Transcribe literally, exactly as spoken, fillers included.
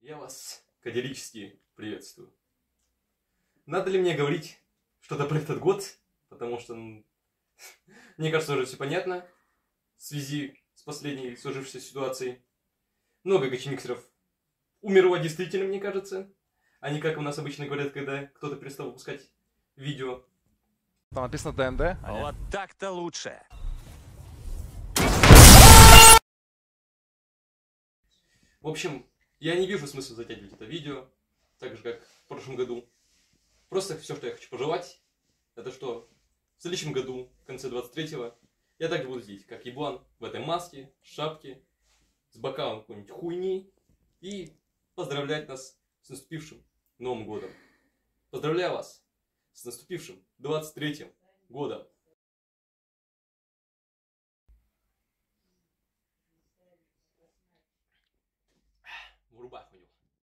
Я вас категорически приветствую. Надо ли мне говорить что-то про этот год? Потому что, ну, мне кажется, уже все понятно в связи с последней сложившейся ситуацией. Много гачи-миксеров умерло действительно, мне кажется. А не как у нас обычно говорят, когда кто-то перестал выпускать видео. Там написано ДНД. А вот так-то лучше. В общем, я не вижу смысла затягивать это видео, так же, как в прошлом году. Просто все, что я хочу пожелать, это что в следующем году, в конце двадцать третьего, я также буду сидеть, как еблан, в этой маске, шапке, с бокалом какой-нибудь хуйни и поздравлять нас с наступившим Новым годом. Поздравляю вас с наступившим двадцать третьим годом. Врубай.